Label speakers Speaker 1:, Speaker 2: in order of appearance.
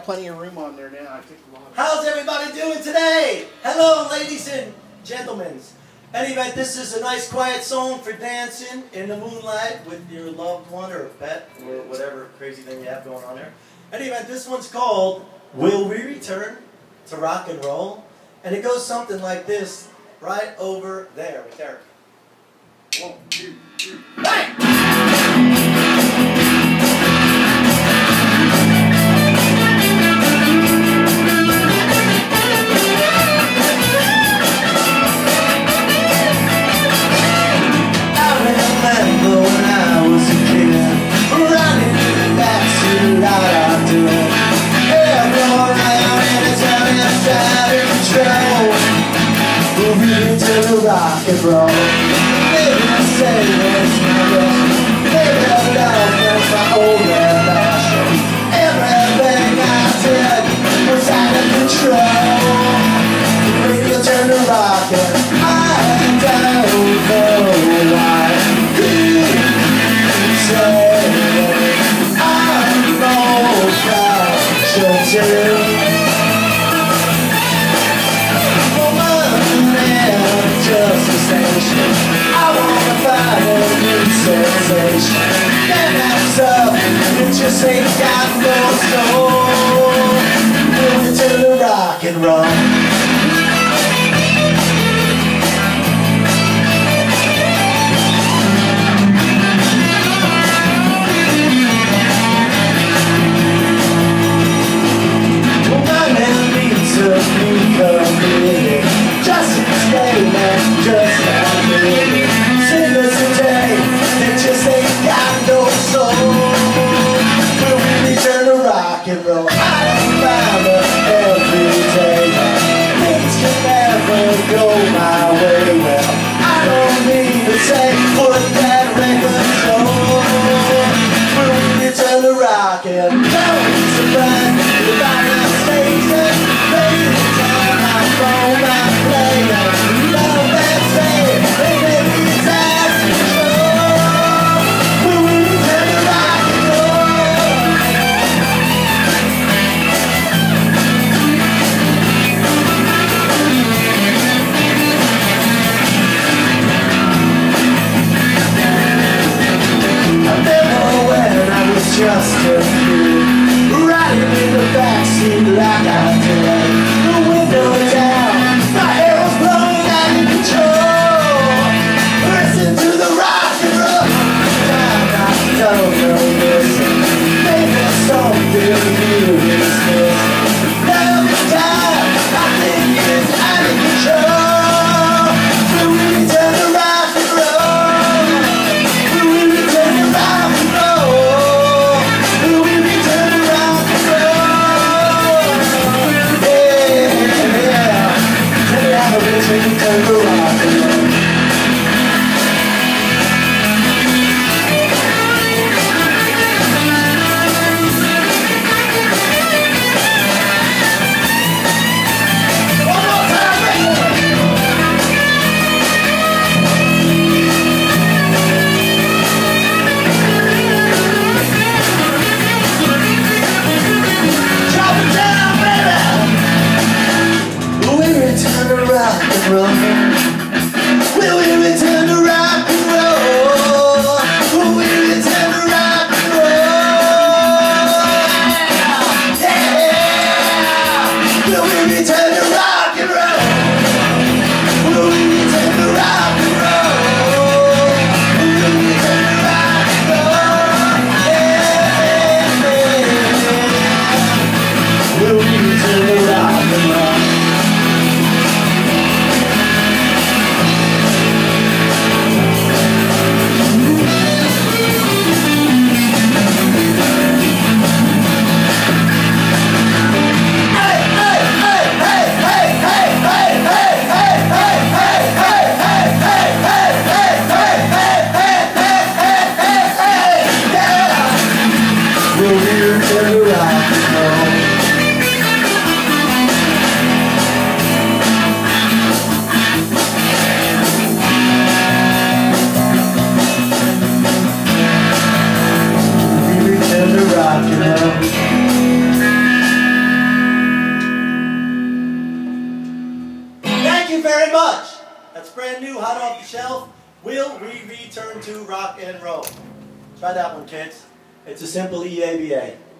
Speaker 1: plenty of room on there now. I think a lot of
Speaker 2: How's everybody doing today? Hello, ladies and gentlemen. Anyway, this is a nice quiet song for dancing in the moonlight with your loved one or pet or whatever crazy thing you have going on there. Anyway, this one's called Will We Return to Rock and Roll? And it goes something like this, right over there with Derek. 1, 2, 3, bang! Rock and roll. Maybe I say it's my best. Maybe I love was my old passion. Everything I did was out of control. Maybe I turn to rock and I don't know why. You say I'm old fashioned too. I wanna find a new sensation. Then that's up, it just ain't got no soul. Moving to the rock and roll. Just a few, riding in the backseat like I did. The window down, my hair was blowing out of control. Listen to the rock and roll. I don't know this. Maybe something new is this. Every time I think it's out of control. Will we return to rock and roll? Will we return to rock and roll? Will we return to rock and roll? Will we return to rock and roll? Yeah! Will we return to rock and roll? Will we return to rock and roll? Will we return to rock and roll? Yeah! Will we return to rock and roll? you very much. That's brand new, hot off the shelf. Will we return to rock and roll? Try that one, kids. It's a simple EABA.